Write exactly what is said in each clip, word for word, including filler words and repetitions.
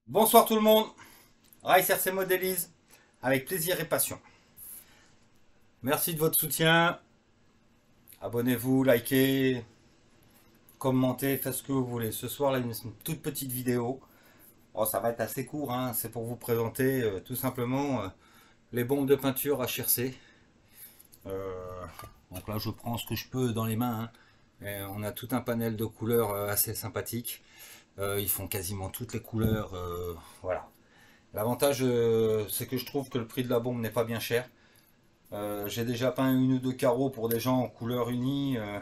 Bonsoir tout le monde, Rice R C modélise, avec plaisir et passion. Merci de votre soutien, abonnez-vous, likez, commentez, faites ce que vous voulez. Ce soir, là, une toute petite vidéo. Oh, ça va être assez court, hein. C'est pour vous présenter euh, tout simplement euh, les bombes de peinture H R C. Euh, donc là, je prends ce que je peux dans les mains, hein. Et on a tout un panel de couleurs euh, assez sympathique. Euh, ils font quasiment toutes les couleurs. Euh, voilà. L'avantage, euh, c'est que je trouve que le prix de la bombe n'est pas bien cher. Euh, j'ai déjà peint une ou deux carreaux pour des gens en couleur unie. Euh,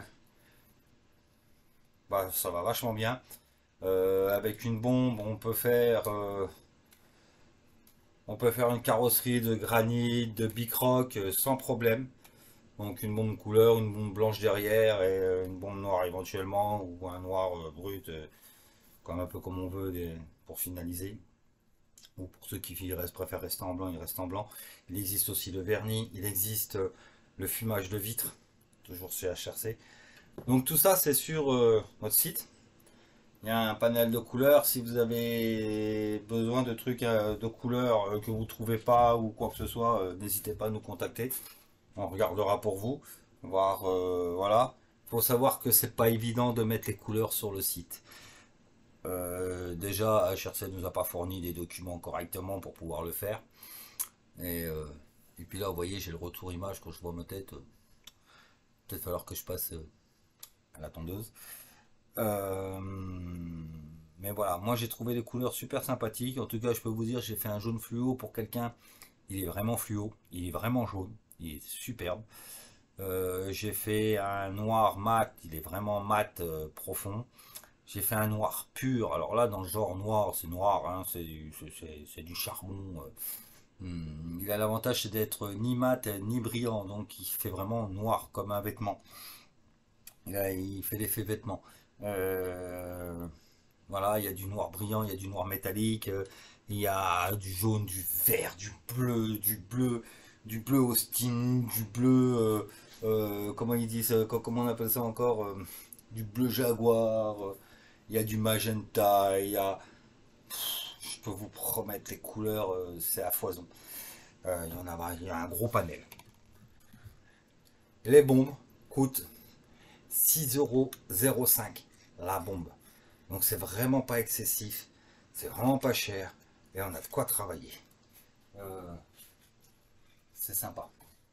bah, ça va vachement bien. Euh, avec une bombe, on peut faire, euh, on peut faire une carrosserie de granit, de bicroc euh, sans problème. Donc une bombe couleur, une bombe blanche derrière et euh, une bombe noire éventuellement ou un noir euh, brut, euh, comme un peu comme on veut des- pour finaliser. Ou pour ceux qui restent- préfèrent rester en blanc, ils restent en blanc. Il existe aussi le vernis, il existe euh, le fumage de vitre, toujours chez H R C. Donc tout ça c'est sur euh, notre site. Il y a un panel de couleurs. Si vous avez besoin de trucs euh, de couleurs euh, que vous ne trouvez pas ou quoi que ce soit, euh, n'hésitez pas à nous contacter. On regardera pour vous. Voir, euh, voilà. Il faut savoir que c'est pas évident de mettre les couleurs sur le site. Euh, déjà, H R C ne nous a pas fourni des documents correctement pour pouvoir le faire. Et, euh, et puis là, vous voyez, j'ai le retour image quand je vois ma tête. euh, Peut-être falloir que je passe euh, à la tondeuse. Euh, mais voilà, moi j'ai trouvé les couleurs super sympathiques. En tout cas, je peux vous dire, j'ai fait un jaune fluo pour quelqu'un. Il est vraiment fluo, il est vraiment jaune, il est superbe. Euh, j'ai fait un noir mat, il est vraiment mat euh, profond. J'ai fait un noir pur. Alors là, dans le genre noir, c'est noir, hein, c'est du, c'est- c'est du charbon. euh. Hmm, Il a l'avantage c'est d'être ni mat ni brillant, donc il fait vraiment noir comme un vêtement. Là, il fait l'effet vêtement. Euh, Voilà, il y a du noir brillant, il y a du noir métallique, euh, il y a du jaune, du vert, du bleu, du bleu, du bleu Austin, du bleu, euh, euh, comment ils disent, euh, co- comment on appelle ça encore, euh, du bleu jaguar, euh, il y a du magenta, il y a, je peux vous promettre les couleurs, euh, c'est à foison. Euh, il y en a, il y a un gros panel. Les bombes coûtent six euros zéro cinq la bombe. Donc c'est vraiment pas excessif, c'est vraiment pas cher et on a de quoi travailler. Euh, c'est sympa.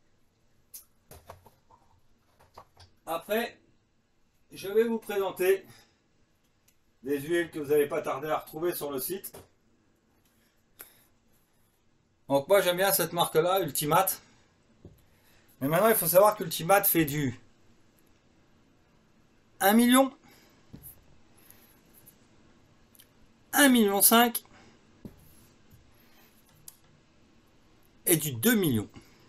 Après, je vais vous présenter des huiles que vous n'allez pas tarder à retrouver sur le site. Donc moi j'aime bien cette marque-là, Ultimat. Mais maintenant il faut savoir qu'Ultimat fait du un million, un million cinq et du deux millions.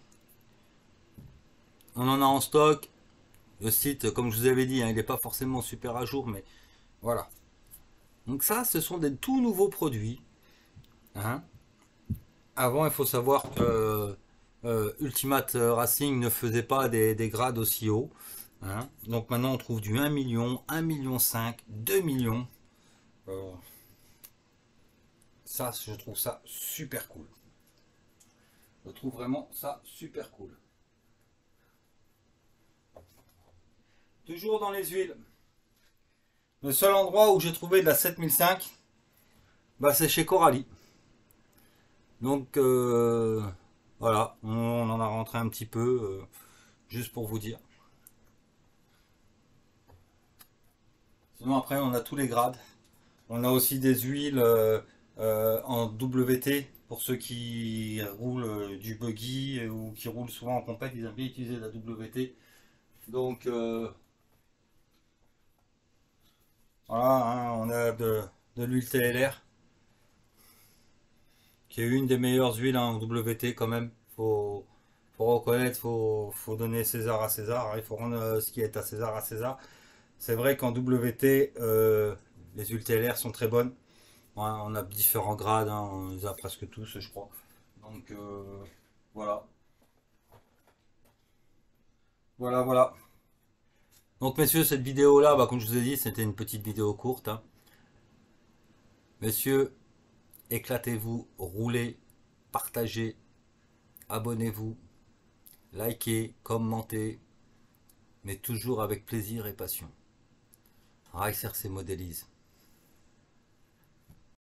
On en a en stock. Le site, comme je vous avais dit, hein, il n'est pas forcément super à jour, mais voilà. Donc ça, ce sont des tout nouveaux produits, hein. Avant, il faut savoir que euh, Ultimate Racing ne faisait pas des, des grades aussi hauts, hein. Donc maintenant, on trouve du un million, un million cinq, deux millions. Euh, ça, je trouve ça super cool. Je trouve vraiment ça super cool. Toujours dans les huiles. Le seul endroit où j'ai trouvé de la sept mille cinq, bah, c'est chez Coralie. Donc euh, voilà, on en a rentré un petit peu, euh, juste pour vous dire. Sinon après, on a tous les grades. On a aussi des huiles euh, euh, en W T pour ceux qui roulent euh, du buggy euh, ou qui roulent souvent en compète, ils aiment bien utiliser la W T. Donc euh, voilà, hein, on a de, de l'huile T L R qui est une des meilleures huiles hein, en W T quand même. Faut, faut reconnaître, faut, faut donner César à César, hein. Il faut rendre euh, ce qui est à César à César. C'est vrai qu'en W T, euh, les huiles T L R sont très bonnes. Ouais, on a différents grades, hein, on les a presque tous, je crois. Donc euh, voilà, voilà, voilà. Donc messieurs, cette vidéo-là, bah, comme je vous ai dit, c'était une petite vidéo courte, hein. Messieurs, Éclatez-vous, roulez, partagez, abonnez-vous, likez, commentez, mais toujours avec plaisir et passion. Reiser, c'est modélise.